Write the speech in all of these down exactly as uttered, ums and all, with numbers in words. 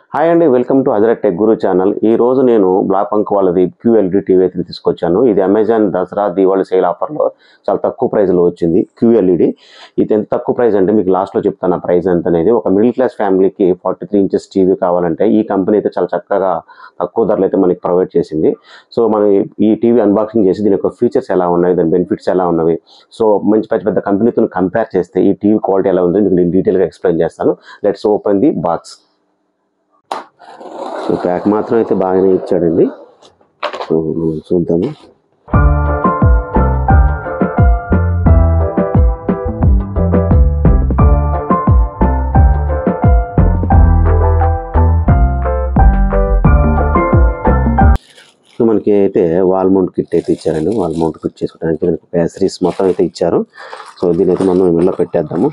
Hi అండి, welcome to అజరా tech Guru channel. ఈ రోజు నేను బ్లాక్ పంక్ వాళ్ళది క్యూఎల్ఈడి టీవీ అయితే తీసుకొచ్చాను. ఇది అమెజాన్ దసరా దీవాళి సేల్ ఆఫర్లో చాలా తక్కువ ప్రైస్లో వచ్చింది క్యూఎల్ఈడి. ఇది ఎంత తక్కువ ప్రైస్ అంటే మీకు లాస్ట్లో చెప్తాను ఆ ప్రైస్ ఎంత అనేది. ఒక మిడిల్ క్లాస్ ఫ్యామిలీకి ఫార్టీ త్రీ ఇంచెస్ టీవీ కావాలంటే ఈ కంపెనీ అయితే చాలా చక్కగా తక్కువ ధరలు అయితే మనకి ప్రొవైడ్ చేసింది. సో మనం ఈ టీవీ అన్బాక్సింగ్ చేసి దీని యొక్క ఫీచర్స్ ఎలా ఉన్నాయి, దాని బెనిఫిట్స్ ఎలా ఉన్నవి, సో మంచి పెద్ద పెద్ద కంపెనీతో కంపేర్ చేస్తే ఈ టీవీ క్వాలిటీ ఎలా ఉందో మీకు నేను డీటెయిల్గా ఎక్స్ప్లెయిన్ చేస్తాను. Let's open the box. So pack మాత్రం అయితే బాగానే ఇచ్చాడండి. సో మనం చూద్దాము. సో మనకి అయితే వాల్ మౌంట్ కిట్ అయితే ఇచ్చారండి. వాల్ మౌంట్ కిట్ చేసుకోవడానికి మనకి యాక్సెసరీస్ మొత్తం అయితే ఇచ్చారు. సో దీని అయితే మనం ఇందులో పెట్టేద్దాము.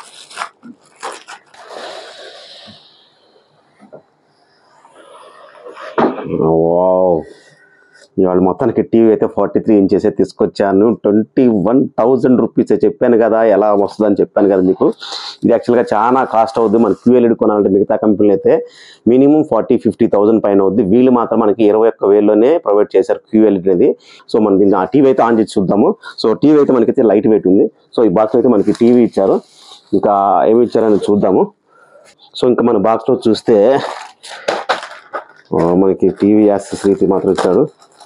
వావ్, ఇవాళ మొత్తానికి టీవీ అయితే ఫార్టీ త్రీ ఇంచెస్ తీసుకొచ్చాను. ట్వంటీ వన్ థౌజండ్ రూపీస్ చెప్పాను కదా, ఎలా వస్తుందని చెప్పాను కదా మీకు. ఇది యాక్చువల్గా చాలా కాస్ట్ అవుద్ది. మన క్యూఎల్ఈడి కొనాలంటే మిగతా కంపెనీలు అయితే మినిమం ఫార్టీ ఫిఫ్టీ థౌసండ్ పైన అవుద్ది. వీళ్ళు మాత్రం మనకి ఇరవై ఒక్క వేల్లోనే ప్రొవైడ్ చేశారు క్యూఎల్ఈడి అనేది. సో మనం దీన్ని ఆ టీవీ అయితే ఆన్ చేసి చూద్దాము. సో టీవీ అయితే మనకైతే లైట్ వెయిట్ ఉంది. సో ఈ బాక్స్ అయితే మనకి టీవీ ఇచ్చారు. ఇంకా ఏమి ఇచ్చారని చూద్దాము. సో ఇంకా మన బాక్స్లో చూస్తే మనకి టీవీ యాక్సెసరీ మాత్రం ఇచ్చాడు.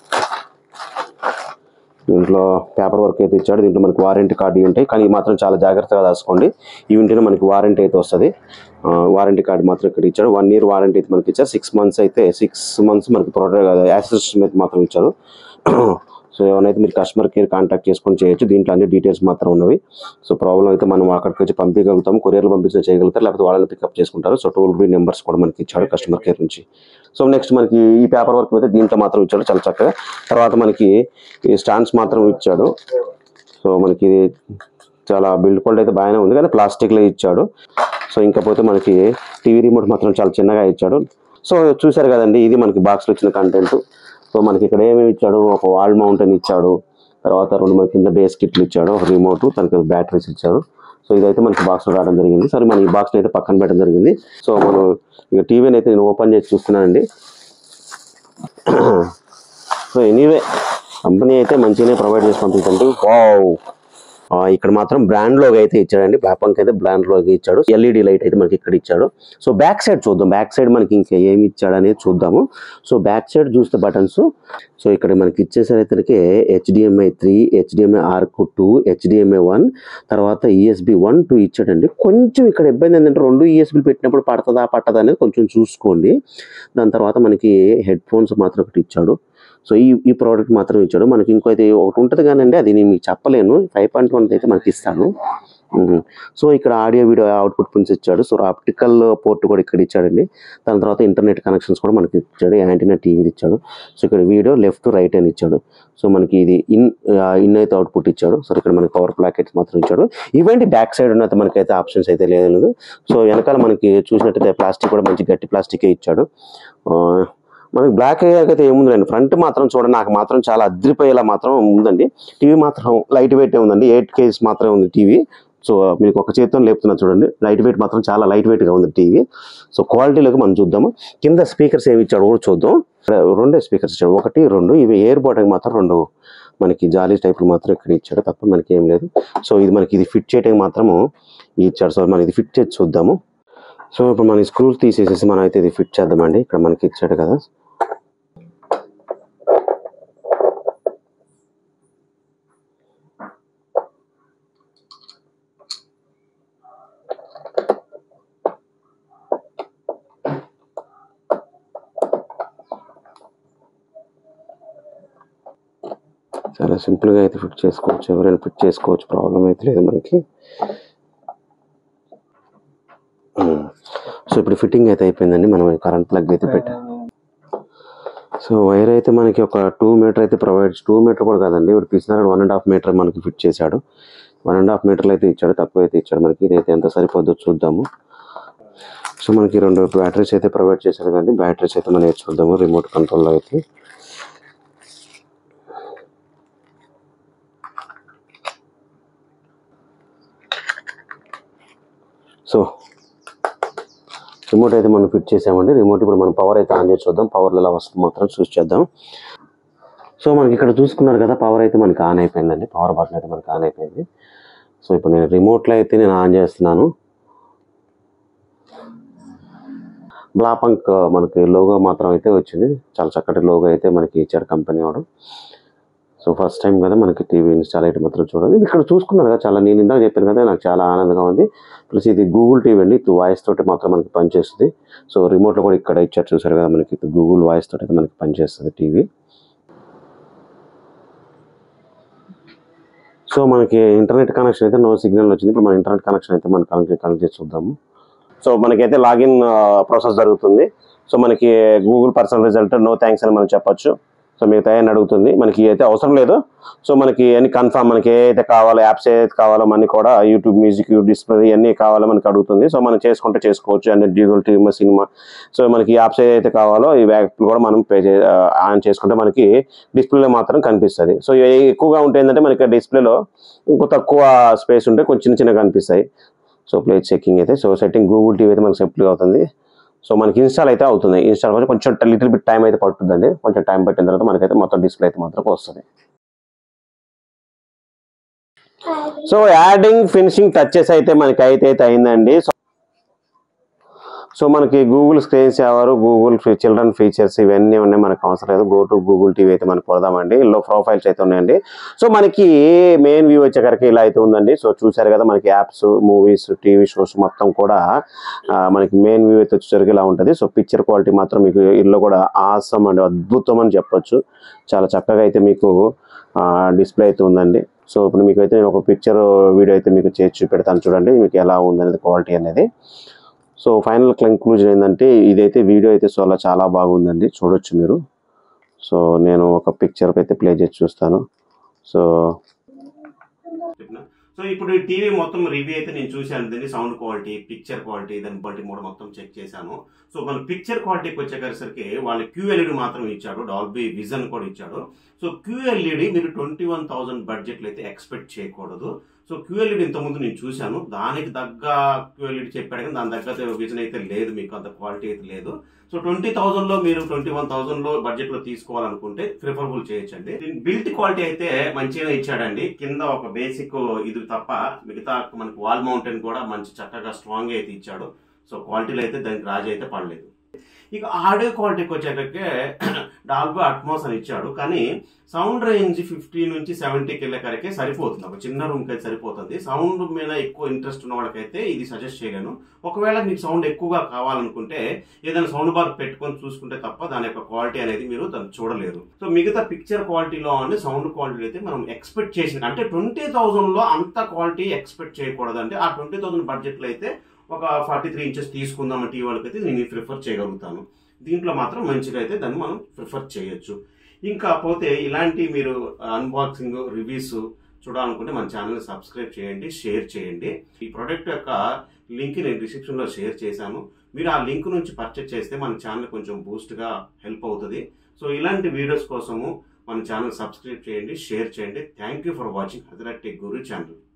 దీంట్లో పేపర్ వర్క్ అయితే ఇచ్చాడు. దీంట్లో మనకి వారంటీ కార్డు ఉంటాయి, కానీ మాత్రం చాలా జాగ్రత్తగా దాచుకోండి. ఈ ఉంటేనే మనకి వారంటీ అయితే వస్తుంది. వారంటీ కార్డు మాత్రం ఇక్కడ ఇచ్చాడు. వన్ ఇయర్ వారంటీ అయితే మనకి ఇచ్చారు. సిక్స్ మంత్స్ అయితే సిక్స్ మంత్స్ మనకి ప్రోడక్ట్ యాక్సెస్ అయితే మాత్రం ఇచ్చారు. సో ఏమైనా మీరు కస్టమర్ కేర్ కాంటాక్ట్ చేసుకొని చేయొచ్చు. దీంట్లో అన్ని డీటెయిల్స్ మాత్రం ఉన్నవి. సో ప్రాబ్లం అయితే మనం అక్కడికి వచ్చి పంపించగలుగుతాము, కొరియర్లో పంపించిన చేయగలుగుతారు, లేకపోతే వాళ్ళని పికప్ చేసుకుంటారు. సో టోల్ ఫ్రీ నెంబర్స్ కూడా మనకి ఇచ్చాడు కస్టమర్ కేర్ నుంచి. సో నెక్స్ట్ మనకి ఈ పేపర్ వర్క్ అయితే దీంట్లో మాత్రం ఇచ్చాడు చాలా చక్కగా. తర్వాత మనకి ఈ స్టాండ్స్ మాత్రం ఇచ్చాడు. సో మనకి చాలా బిల్డ్ క్వాలిటీ అయితే బాగానే ఉంది, కానీ ప్లాస్టిక్లో ఇచ్చాడు. సో ఇంకపోతే మనకి టీవీ రిమోట్ మాత్రం చాలా చిన్నగా ఇచ్చాడు. సో చూసారు కదండి, ఇది మనకి బాక్స్లో వచ్చిన కంటెంట్. సో మనకి ఇక్కడ ఏమేమి ఇచ్చాడు, ఒక వాల్ మౌంటైన్ ఇచ్చాడు, తర్వాత రెండు మనకి కింద బేస్ కిట్లు ఇచ్చాడు, ఒక రిమోట్, తనకి బ్యాటరీస్ ఇచ్చాడు. సో ఇదైతే మనకి బాక్స్లో రావడం జరిగింది. సరే మనం ఈ బాక్స్లో అయితే పక్కన పెట్టడం జరిగింది. సో మనం ఇక టీవీని అయితే నేను ఓపెన్ చేసి చూస్తున్నానండి. సో ఎనీవే కంపెనీ అయితే మంచిగానే ప్రొవైడ్ చేసి పంపించండి. వావ్, ఇక్కడ మాత్రం బ్రాండ్ లోగో అయితే ఇచ్చాడండి. బ్లాక్ పంక్ అయితే బ్రాండ్ లోగో ఇచ్చాడు. ఎల్ఈడి లైట్ అయితే మనకి ఇక్కడ ఇచ్చాడు. సో బ్యాక్ సైడ్ చూద్దాం. బ్యాక్ సైడ్ మనకి ఇంకా ఏమి ఇచ్చాడు అనేది చూద్దాము. సో బ్యాక్ సైడ్ చూస్తే బటన్స్, సో ఇక్కడ మనకి ఇచ్చేసరికి HDMI three, HDMI ARC two, HDMI one, తర్వాత ఈఎస్బి వన్ టూ ఇచ్చాడండి. కొంచెం ఇక్కడ ఇబ్బంది ఏంటంటే రెండు ఈఎస్బిలు పెట్టినప్పుడు పడుతుందా పట్టదా అనేది కొంచెం చూసుకోండి. దాని తర్వాత మనకి హెడ్ ఫోన్స్ మాత్రం ఒకటి ఇచ్చాడు. సో ఈ ఈ ప్రోడక్ట్ మాత్రం ఇచ్చాడు. మనకి ఇంకో అయితే ఒకటి ఉంటుంది కానండి, అది నేను మీకు చెప్పలేను. ఫైవ్ పాయింట్ వన్ అయితే మనకి ఇస్తాను. సో ఇక్కడ ఆడియో వీడియో అవుట్పుట్ పిన్స్ ఇచ్చాడు. సో ఆప్టికల్ పోర్ట్ కూడా ఇక్కడ ఇచ్చాడండి. దాని తర్వాత ఇంటర్నెట్ కనెక్షన్స్ కూడా మనకి ఇచ్చాడు. యాంటీనా టీవీ ఇచ్చాడు. సో ఇక్కడ వీడియో లెఫ్ట్ రైట్ అని ఇచ్చాడు. సో మనకి ఇది ఇన్ ఇన్ అయితే అవుట్పుట్ ఇచ్చాడు. సో ఇక్కడ మనకి పవర్ ప్లాకెట్స్ మాత్రం ఇచ్చాడు. ఇవేంటి బ్యాక్ సైడ్ ఉన్నది మనకైతే ఆప్షన్స్ అయితే లేదు. సో వెనకాల మనకి చూసినట్టయితే ప్లాస్టిక్ కూడా మంచి గట్టి ప్లాస్టికే ఇచ్చాడు. మనకి బ్లాక్ అయ్యాకైతే ఏముందండి, ఫ్రంట్ మాత్రం చూడండి, నాకు మాత్రం చాలా అద్రిపోయేలా మాత్రం ఉందండి. టీవీ మాత్రం లైట్ వెయిట్ ఉందండి. ఎయిట్ కేజీస్ మాత్రమే ఉంది టీవీ. సో మీకు ఒక చేతితో లేపుతున్నా చూడండి, లైట్ వెయిట్ మాత్రం చాలా లైట్ వెయిట్గా ఉంది టీవీ. సో క్వాలిటీలోకి మనం చూద్దాము. కింద స్పీకర్స్ ఏమి ఇచ్చాడు కూడా చూద్దాం. రెండే స్పీకర్స్ ఇచ్చాడు, ఒకటి రెండు. ఇవి ఎయిర్ బోర్డ్కి మాత్రం రెండు మనకి జాలీ టైపులు మాత్రం ఇక్కడ ఇచ్చాడు, తప్ప మనకి ఏం లేదు. సో ఇది మనకి ఇది ఫిట్ చేయడానికి మాత్రము ఇచ్చాడు. సో మనం ఇది ఫిట్ చేసి చూద్దాము. సో ఇప్పుడు మన స్క్రూస్ తీసేసేసి మనం అయితే ఇది ఫిట్ చేద్దామండి. ఇక్కడ మనకి ఇచ్చాడు కదా. చాలా సింపుల్గా అయితే ఫిట్ చేసుకోవచ్చు, ఎవరైనా ఫిట్ చేసుకోవచ్చు, ప్రాబ్లం అయితే లేదు మనకి. సో ఇప్పుడు ఫిట్టింగ్ అయితే అయిపోయిందండి. మనం కరెంట్ ప్లగ్ అయితే పెట్టాం. సో వైర్ అయితే మనకి ఒక టూ మీటర్ అయితే ప్రొవైడ్, టూ మీటర్ కూడా కాదండి, ఇప్పుడు తీసినారు వన్ అండ్ హాఫ్ మీటర్ మనకి ఫిట్ చేశాడు. వన్ అండ్ హాఫ్ మీటర్లు అయితే ఇచ్చాడు, తక్కువ అయితే ఇచ్చాడు మనకి. ఇదైతే ఎంత సరిపోద్దో చూద్దాము. సో మనకి రెండు బ్యాటరీస్ అయితే ప్రొవైడ్ చేశారు కానీ బ్యాటరీస్ అయితే మనం చూద్దాము రిమోట్ కంట్రోల్లో అయితే. సో సో రిమోట్ అయితే మనం ఫిట్ చేసామండి. రిమోట్ ఇప్పుడు మనం పవర్ అయితే ఆన్ చేసి చూద్దాం. పవర్లో ఎలా వస్తుంది మాత్రం చూసి చేద్దాం. సో మనకి ఇక్కడ చూసుకున్నారు కదా, పవర్ అయితే మనకి ఆన్ అయిపోయిందండి. పవర్ బటన్ అయితే మనకి ఆన్ అయిపోయింది. సో ఇప్పుడు నేను రిమోట్లో అయితే నేను ఆన్ చేస్తున్నాను. బ్లాపంక్ మనకి లోగో మాత్రం అయితే వచ్చింది. చాలా చక్కటి లోగో అయితే మనకి ఇచ్చారు కంపెనీ వాడు. సో ఫస్ట్ టైం కదా మనకి టీవీ ఇన్స్టాల్ అయితే మాత్రం చూడండి. ఇక్కడ చూసుకున్నారు కదా, చాలా నేను ఇందాక చెప్పాను కదా, నాకు చాలా ఆనందంగా ఉంది. ప్లస్ ఇది గూగుల్ టీవీ అండి. ఇది వాయిస్ తోటి మాత్రం మనకి పనిచేస్తుంది. సో రిమోట్లో కూడా ఇక్కడ ఇచ్చారు చూసారు కదా, మనకి గూగుల్ వాయిస్ తోటి అయితే మనకి పనిచేస్తుంది టీవీ. సో మనకి ఇంటర్నెట్ కనెక్షన్ అయితే నో సిగ్నల్ వచ్చింది. ఇప్పుడు మన ఇంటర్నెట్ కనెక్షన్ అయితే మనం కనెక్ట్ కనెక్ట్ చేసి చూద్దాము. సో మనకైతే లాగిన్ ప్రాసెస్ జరుగుతుంది. సో మనకి Google personal result no thanks అని మనం చెప్పొచ్చు. సో మిగతా అని అడుగుతుంది. మనకి అయితే అవసరం లేదు. సో మనకి అన్ని కన్ఫర్మ్, మనకి ఏదైతే కావాలో యాప్స్ ఏదైతే కావాలో మనకి కూడా యూట్యూబ్ మ్యూజిక్, డిస్ప్లే ఇవన్నీ కావాలో మనకి అడుగుతుంది. సో మనం చేసుకుంటే చేసుకోవచ్చు. అన్ని గూగుల్ టీవీ సినిమా. సో మనకి యాప్స్ ఏదైతే కావాలో ఈ యాప్లు కూడా మనం పే చే ఆన్ చేసుకుంటే మనకి డిస్ప్లేలో మాత్రం కనిపిస్తుంది. సో ఎక్కువగా ఉంటే ఏంటంటే మనకి డిస్ప్లేలో ఇంకో తక్కువ స్పేస్ ఉంటే కొంచెం చిన్న చిన్నగా కనిపిస్తాయి. సో ప్లే చెకింగ్ అయితే సో సెట్టింగ్ గూగుల్ టీవీ అయితే మనకి సెప్ట్గా అవుతుంది. సో మనకి ఇన్స్టాల్ అయితే అవుతుంది. ఇన్స్టాల్ కొంచెం కొంచెం లిటిల్ బిట్ టైం అయితే పడుతుందండి. కొంచెం టైం పట్టిన తర్వాత మనకైతే మొత్తం డిస్ప్లే అయితే మాత్రం వస్తుంది. సో యాడింగ్ ఫినిషింగ్ టచెస్ అయితే మనకి అయితే అయితే అయిందండి. సో మనకి Google screen saver, Google children features ఇవన్నీ ఉన్నాయి, మనకు అవసరం లేదు. గో టు గూగుల్ టీవీ అయితే మనకు కొడదామండి. ఇందులో ప్రొఫైల్స్ అయితే ఉన్నాయండి. సో మనకి మెయిన్ వ్యూ వచ్చేసరికి ఇలా అయితే ఉందండి. సో చూసారు కదా, మనకి యాప్స్, మూవీస్, టీవీ షోస్ మొత్తం కూడా మనకి మెయిన్ వ్యూ అయితే వచ్చేసరికి ఇలా ఉంటుంది. సో పిక్చర్ క్వాలిటీ మాత్రం మీకు ఇందులో కూడా ఆసమ్ అండి, అద్భుతం అని చెప్పొచ్చు. చాలా చక్కగా అయితే మీకు డిస్ప్లే అయితే ఉందండి. సో ఇప్పుడు మీకు అయితే నేను ఒక పిక్చర్ వీడియో అయితే మీకు చేసి చూపెడతాను చూడండి, మీకు ఎలా ఉందనేది క్వాలిటీ అనేది. సో ఫైనల్ కంక్లూజన్ ఏంటంటే ఇదైతే వీడియో అయితే సో అలా చాలా బాగుందండి, చూడొచ్చు మీరు. సో నేను ఒక పిక్చర్ అయితే ప్లే చేసి చూస్తాను. సో సో ఇప్పుడు టీవీ మొత్తం రివ్యూ అయితే నేను చూశాను. దీన్ని సౌండ్ క్వాలిటీ, పిక్చర్ క్వాలిటీ, దాని క్వాలిటీ కూడా మొత్తం చెక్ చేశాను. సో మన పిక్చర్ క్వాలిటీకి వచ్చేసరికి వాళ్ళు క్యూఎల్ఈడి మాత్రం ఇచ్చాడు, డాల్బీ విజన్ కూడా ఇచ్చాడు. సో క్యూఎల్ఈడి మీరు ట్వంటీ వన్ థౌసండ్ బడ్జెట్లో అయితే ఎక్స్పెక్ట్ చేయకూడదు. సో క్యూఎల్ఈడి ఇంతకుముందు నేను చూశాను, దానికి తగ్గ క్యూఎల్ఈడి చెప్పాడు కానీ దాని తగ్గ విజన్ అయితే లేదు, మీకు అంత క్వాలిటీ అయితే లేదు. సో ట్వంటీ థౌసండ్ లో మీరు ట్వంటీ వన్ థౌసండ్ లో బడ్జెట్ లో తీసుకోవాలనుకుంటే ప్రిఫరబుల్ చేయొచ్చండి. బిల్ట్ క్వాలిటీ అయితే మంచిగా ఇచ్చాడండి. కింద ఒక బేసిక్ ఇది తప్ప మిగతా మనకి వాల్ మౌంటైన్ కూడా మంచి చక్కగా స్ట్రాంగ్ అయితే ఇచ్చాడు. సో క్వాలిటీలో అయితే దానికి రాజీ అయితే పడలేదు. ఇక ఆడియో క్వాలిటీకి వచ్చేటಕ್ಕೆ డాల్బీ అట్మాస్ అని ఇచ్చాడు, కానీ సౌండ్ రేంజ్ ఫిఫ్టీ నుంచి సెవెంటీకి వెళ్ళేకరకే సరిపోతుంది. ఒక చిన్న రూమ్కి అయితే సరిపోతుంది. సౌండ్ మీద ఎక్కువ ఇంట్రెస్ట్ ఉన్న వాళ్ళకైతే ఇది సజెస్ట్ చేయలేను. ఒకవేళ మీకు సౌండ్ ఎక్కువగా కావాలనుకుంటే ఏదైనా సౌండ్ బార్ పెట్టుకొని చూసుకుంటే తప్ప దాని యొక్క క్వాలిటీ అనేది మీరు దాన్ని చూడలేరు. సో మిగతా పిక్చర్ క్వాలిటీలో అండి సౌండ్ క్వాలిటీ అయితే మనం ఎక్స్పెక్ట్ చేసిన అంటే ట్వంటీ థౌసండ్ లో అంత క్వాలిటీ ఎక్స్పెక్ట్ చేయకూడదు. అంటే ఆ ట్వంటీ థౌసండ్ బడ్జెట్ లో అయితే ఒక ఫార్టీ త్రీ ఇంచెస్ తీసుకుందాం టీవీ వాళ్ళకి అయితే నేను ప్రిఫర్ చేయగలుగుతాను. దీంట్లో మాత్రం మంచిగా అయితే దాన్ని మనం ప్రిఫర్ చేయొచ్చు. ఇంకా పోతే ఇలాంటి మీరు అన్బాక్సింగ్ రివ్యూస్ చూడాలనుకుంటే మన ఛానల్ సబ్స్క్రైబ్ చేయండి, షేర్ చేయండి. ఈ ప్రోడక్ట్ యొక్క లింక్ నేను డిస్క్రిప్షన్ లో షేర్ చేశాను. మీరు ఆ లింక్ నుంచి పర్చేస్ చేస్తే మన ఛానల్ కొంచెం బూస్ట్ గా హెల్ప్ అవుతుంది. సో ఇలాంటి వీడియోస్ కోసము మన ఛానల్ సబ్స్క్రైబ్ చేయండి, షేర్ చేయండి. Thank you for watching Hazrat tech Guru channel.